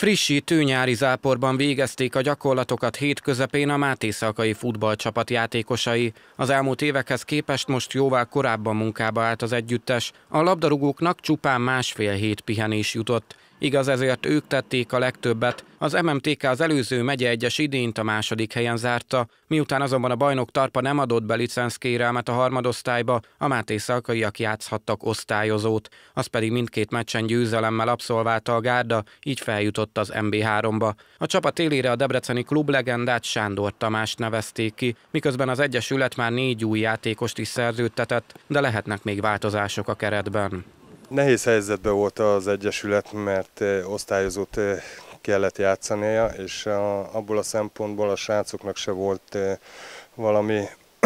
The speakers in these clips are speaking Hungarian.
Frissítő nyári záporban végezték a gyakorlatokat hét közepén a Mátészalkai futballcsapat játékosai. Az elmúlt évekhez képest most jóval korábban munkába állt az együttes. A labdarúgóknak csupán másfél hét pihenés jutott. Igaz, ezért ők tették a legtöbbet. Az MMTK az előző megye egyes idényt a második helyen zárta, miután azonban a bajnok Tarpa nem adott be licenszkérelmet a harmadosztályba, a mátészalkaiak játszhattak osztályozót. Az pedig mindkét meccsen győzelemmel abszolválta a gárda, így feljutott az MB3-ba. A csapat élére a debreceni klublegendát, Sándor Tamást nevezték ki, miközben az egyesület már 4 új játékost is szerződtetett, de lehetnek még változások a keretben. Nehéz helyzetben volt az egyesület, mert osztályozót kellett játszania, és abból a szempontból a srácoknak se volt valami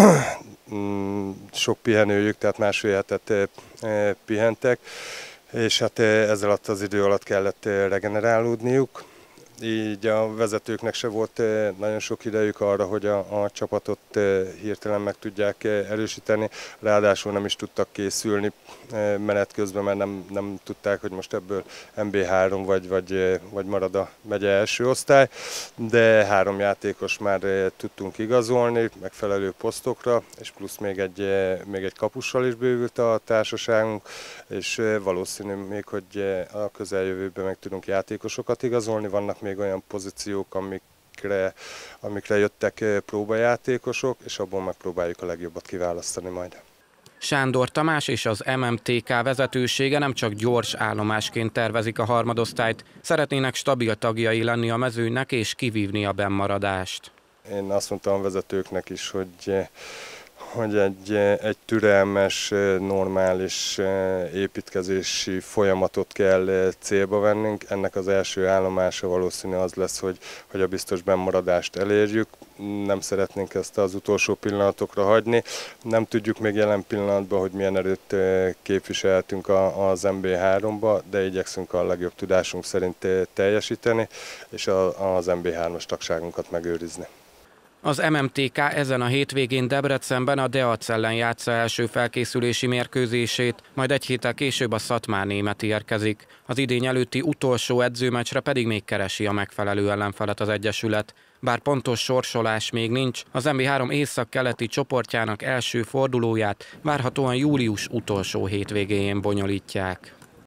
sok pihenőjük, tehát másfél hetet pihentek, és hát ezzel alatt az idő alatt kellett regenerálódniuk. Így a vezetőknek se volt nagyon sok idejük arra, hogy a csapatot hirtelen meg tudják erősíteni. Ráadásul nem is tudtak készülni menet közben, mert nem tudták, hogy most ebből MB3 vagy marad a megye első osztály. De 3 játékos már tudtunk igazolni megfelelő posztokra, és plusz még egy kapussal is bővült a társaságunk, és valószínű még, hogy a közeljövőben meg tudunk játékosokat igazolni. Vannak még olyan pozíciók, amikre jöttek próbajátékosok, és abból megpróbáljuk a legjobbat kiválasztani majd. Sándor Tamás és az MMTK vezetősége nem csak gyors állomásként tervezik a harmadosztályt, szeretnének stabil tagjai lenni a mezőnynek és kivívni a bennmaradást. Én azt mondtam a vezetőknek is, hogy egy türelmes, normális építkezési folyamatot kell célba vennünk. Ennek az első állomása valószínű az lesz, hogy a biztos bennmaradást elérjük. Nem szeretnénk ezt az utolsó pillanatokra hagyni. Nem tudjuk még jelen pillanatban, hogy milyen erőt képviseltünk az MB3-ba, de igyekszünk a legjobb tudásunk szerint teljesíteni, és az MB3-as tagságunkat megőrizni. Az MMTK ezen a hétvégén Debrecenben a Deac ellen játsza első felkészülési mérkőzését, majd egy héttel később a Szatmár Német érkezik. Az idény előtti utolsó edzőmeccsre pedig még keresi a megfelelő ellenfelet az egyesület. Bár pontos sorsolás még nincs, az MB3 észak-keleti csoportjának első fordulóját várhatóan július utolsó hétvégéjén bonyolítják.